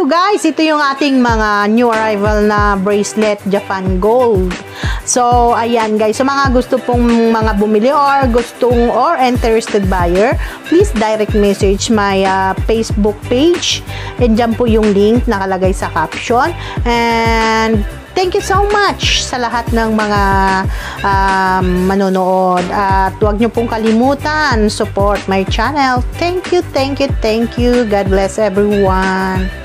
ito guys, ito yung ating mga new arrival na bracelet, Japan Gold. So, ayan guys. So, mga gusto pong mga bumili or interested buyer, please direct message my Facebook page. And dyan po yung link nakalagay sa caption. And thank you so much sa lahat ng mga manonood. At huwag nyo pong kalimutan, support my channel. Thank you, thank you, thank you. God bless everyone.